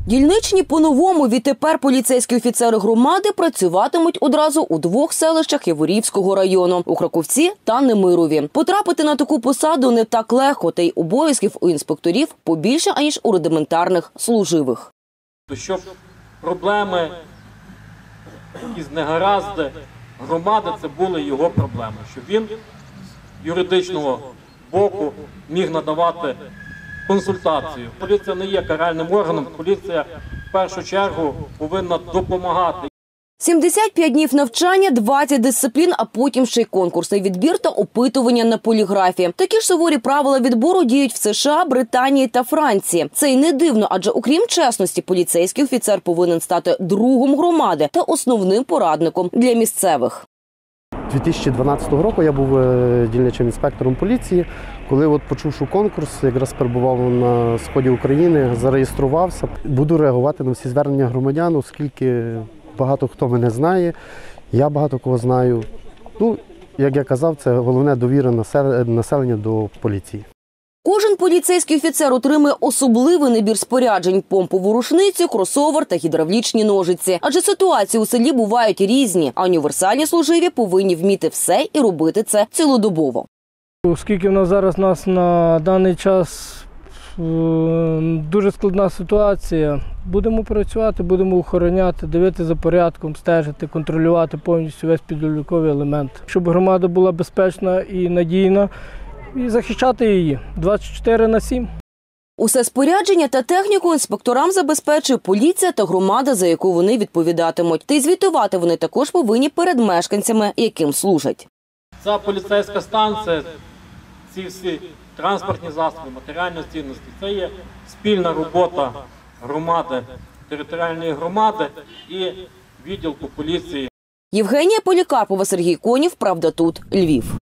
Дільничні по-новому. Відтепер поліцейські офіцери громади працюватимуть одразу у двох селищах Яворівського району – у Краковці та Немирові. Потрапити на таку посаду не так легко, та й обов'язків у інспекторів побільше, аніж у рудиментарних служивих. Щоб проблеми, якісь негаразди громади – це були його проблеми. Щоб він з юридичного боку міг надавати консультацію. Поліція не є каральним органом, поліція в першу чергу повинна допомагати. 75 днів навчання, 20 дисциплін, а потім ще й конкурсний відбір та опитування на поліграфі. Такі ж суворі правила відбору діють в США, Британії та Франції. Це й не дивно, адже окрім чесності, поліцейський офіцер повинен стати другом громади та основним порадником для місцевих. 2012 року я був дільничним інспектором поліції. Коли почув конкурс, якраз перебував на сході України, зареєструвався. Буду реагувати на всі звернення громадян, оскільки багато хто мене знає, я багато кого знаю. Як я казав, це головне довіра населення до поліції. Кожен поліцейський офіцер отримує особливий набір споряджень – помпову рушницю, кросовер та гідравлічні ножиці. Адже ситуації у селі бувають різні, а універсальні служиві повинні вміти все і робити це цілодобово. Оскільки в нас зараз на даний час дуже складна ситуація, будемо працювати, будемо охороняти, дивитися за порядком, стежити, контролювати повністю весь підлітковий елемент. Щоб громада була безпечна і надійна, і захищати її 24/7. Усе спорядження та техніку інспекторам забезпечує поліція та громада, за яку вони відповідатимуть. Та й звітувати вони також повинні перед мешканцями, яким служать. Ця поліцейська станція, ці всі транспортні засоби, матеріальні цінності – це є спільна робота громади, територіальної громади і відділку поліції. Євгенія Полікарпова, Сергій Конів, «Правда тут», Львів.